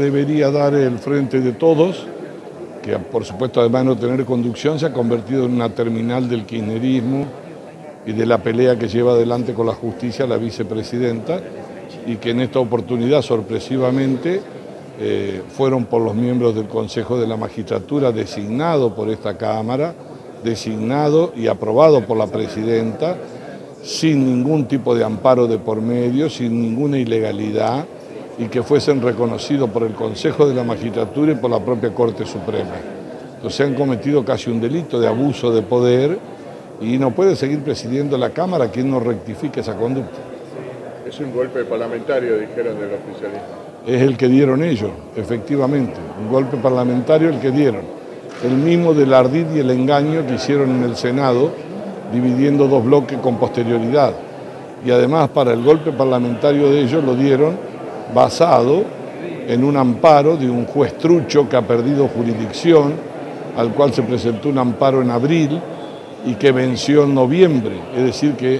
Debería dar el Frente de Todos, que por supuesto además de no tener conducción se ha convertido en una terminal del kirchnerismo y de la pelea que lleva adelante con la justicia la vicepresidenta, y que en esta oportunidad sorpresivamente fueron por los miembros del Consejo de la Magistratura designado por esta Cámara, designado y aprobado por la presidenta, sin ningún tipo de amparo de por medio, sin ninguna ilegalidad, y que fuesen reconocidos por el Consejo de la Magistratura y por la propia Corte Suprema. Entonces han cometido casi un delito de abuso de poder y no puede seguir presidiendo la Cámara quien no rectifique esa conducta. Es un golpe parlamentario, dijeron del oficialismo. Es el que dieron ellos, efectivamente, un golpe parlamentario el que dieron. El mismo del ardid y el engaño que hicieron en el Senado, dividiendo dos bloques con posterioridad. Y además para el golpe parlamentario de ellos lo dieron basado en un amparo de un juez trucho que ha perdido jurisdicción, al cual se presentó un amparo en abril y que venció en noviembre. Es decir que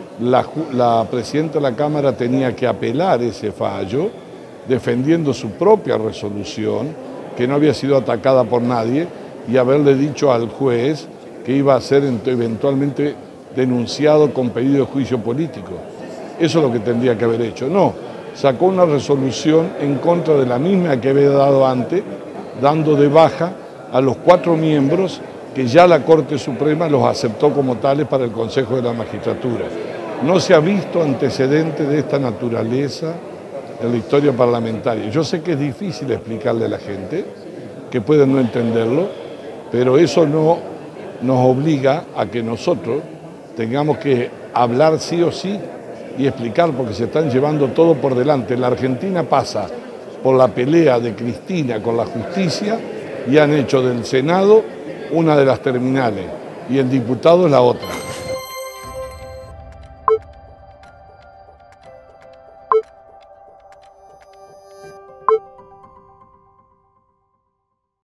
la presidenta de la Cámara tenía que apelar ese fallo, defendiendo su propia resolución, que no había sido atacada por nadie, y haberle dicho al juez que iba a ser eventualmente denunciado con pedido de juicio político. Eso es lo que tendría que haber hecho. No, sacó una resolución en contra de la misma que había dado antes, dando de baja a los 4 miembros que ya la Corte Suprema los aceptó como tales para el Consejo de la Magistratura. No se ha visto antecedente de esta naturaleza en la historia parlamentaria. Yo sé que es difícil explicarle a la gente, que pueden no entenderlo, pero eso no nos obliga a que nosotros tengamos que hablar sí o sí y explicar, porque se están llevando todo por delante. La Argentina pasa por la pelea de Cristina con la justicia y han hecho del Senado una de las terminales y el diputado es la otra.